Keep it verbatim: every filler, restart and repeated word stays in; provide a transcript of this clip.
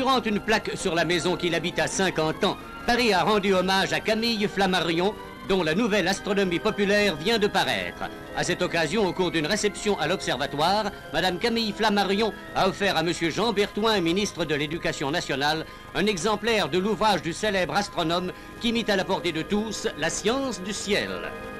Figurant une plaque sur la maison qu'il habite à cinquante ans, Paris a rendu hommage à Camille Flammarion, dont la nouvelle astronomie populaire vient de paraître. À cette occasion, au cours d'une réception à l'Observatoire, Madame Camille Flammarion a offert à Monsieur Jean Berthoin, ministre de l'Éducation nationale, un exemplaire de l'ouvrage du célèbre astronome qui mit à la portée de tous la science du ciel.